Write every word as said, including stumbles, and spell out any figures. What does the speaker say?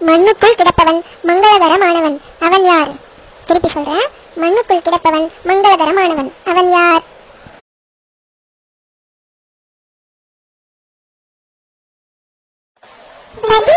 மண்ணுக்குள் கிடப்பவன் மங்களகரமானவன், அவன் யார்? திருப்பி சொல்றேன். மண்ணுக்குள் கிடப்பவன் மங்களகரமானவன், அவன் யார்? நதி